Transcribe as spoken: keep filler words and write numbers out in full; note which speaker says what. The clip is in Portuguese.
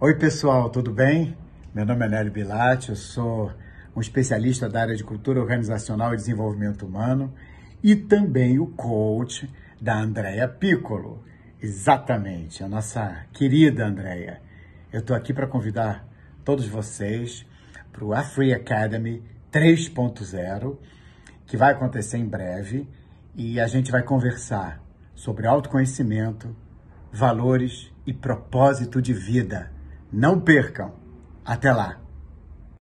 Speaker 1: Oi pessoal, tudo bem? Meu nome é Nélio Bilate, eu sou um especialista da área de cultura organizacional e desenvolvimento humano e também o coach da Andrea Piccolo. Exatamente, a nossa querida Andrea. Eu estou aqui para convidar todos vocês para o Afree Academy três ponto zero, que vai acontecer em breve, e a gente vai conversar sobre autoconhecimento, valores e propósito de vida. Não percam! Até lá!